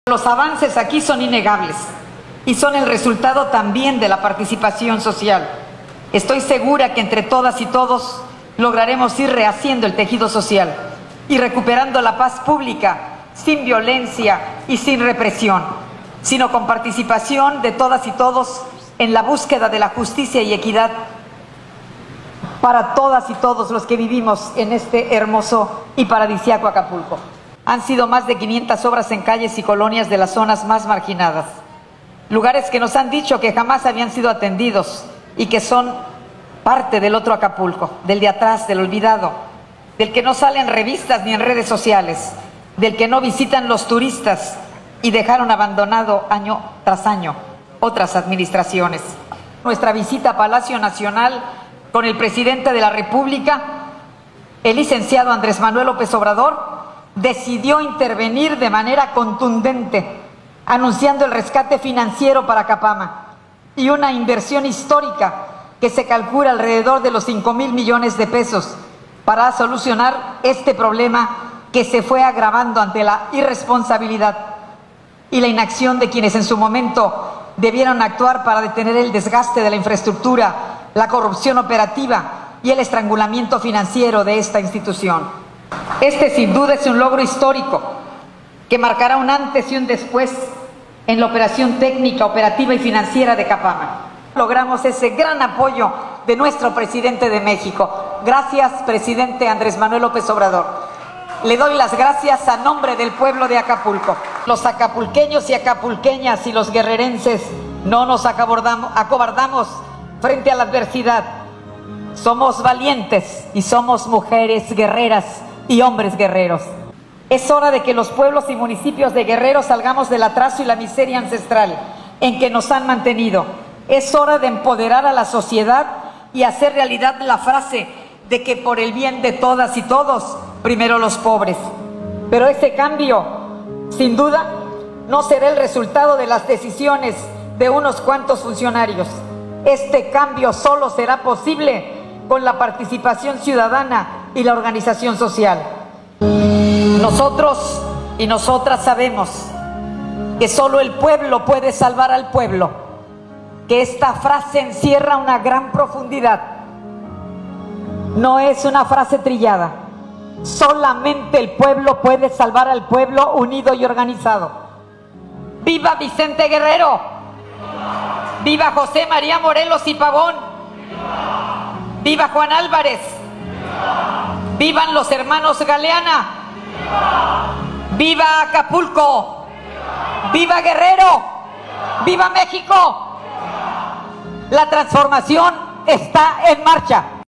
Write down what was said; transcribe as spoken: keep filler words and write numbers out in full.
Los avances aquí son innegables y son el resultado también de la participación social. Estoy segura que entre todas y todos lograremos ir rehaciendo el tejido social y recuperando la paz pública sin violencia y sin represión, sino con participación de todas y todos en la búsqueda de la justicia y equidad para todas y todos los que vivimos en este hermoso y paradisíaco Acapulco. Han sido más de quinientas obras en calles y colonias de las zonas más marginadas, lugares que nos han dicho que jamás habían sido atendidos y que son parte del otro Acapulco, del de atrás, del olvidado, del que no salen revistas ni en redes sociales, del que no visitan los turistas y dejaron abandonado año tras año otras administraciones. Nuestra visita a Palacio Nacional con el presidente de la República, el licenciado Andrés Manuel López Obrador, decidió intervenir de manera contundente, anunciando el rescate financiero para Capama y una inversión histórica que se calcula alrededor de los cinco mil millones de pesos para solucionar este problema que se fue agravando ante la irresponsabilidad y la inacción de quienes en su momento debieron actuar para detener el desgaste de la infraestructura, la corrupción operativa y el estrangulamiento financiero de esta institución. Este sin duda es un logro histórico que marcará un antes y un después en la operación técnica, operativa y financiera de Capama. Logramos ese gran apoyo de nuestro presidente de México. Gracias, presidente Andrés Manuel López Obrador. Le doy las gracias a nombre del pueblo de Acapulco. Los acapulqueños y acapulqueñas y los guerrerenses no nos acobardamos frente a la adversidad. Somos valientes y somos mujeres guerreras y hombres guerreros. Es hora de que los pueblos y municipios de Guerrero salgamos del atraso y la miseria ancestral en que nos han mantenido. Es hora de empoderar a la sociedad y hacer realidad la frase de que por el bien de todas y todos, primero los pobres. Pero ese cambio, sin duda, no será el resultado de las decisiones de unos cuantos funcionarios. Este cambio solo será posible con la participación ciudadana y la organización social. Nosotros y nosotras sabemos que solo el pueblo puede salvar al pueblo, que esta frase encierra una gran profundidad. No es una frase trillada. Solamente el pueblo puede salvar al pueblo unido y organizado. ¡Viva Vicente Guerrero! ¡Viva José María Morelos y Pavón! ¡Viva Juan Álvarez! ¡Vivan los hermanos Galeana! ¡Viva Acapulco! ¡Viva Guerrero! ¡Viva México! La transformación está en marcha.